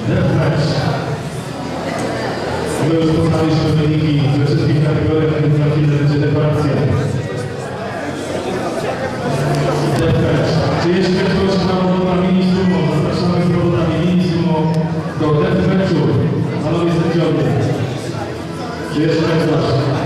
Deathmatch. My już poznaliśmy wyniki we wszystkich kategoriach, więc za chwilę będzie deklaracja. Deathmatch. Czy jeszcze ktoś ma zawodami mini sumo? Zapraszamy z zawodami mini sumo do deathmatchu. Panowie sędziowie. Czy jeszcze ktoś?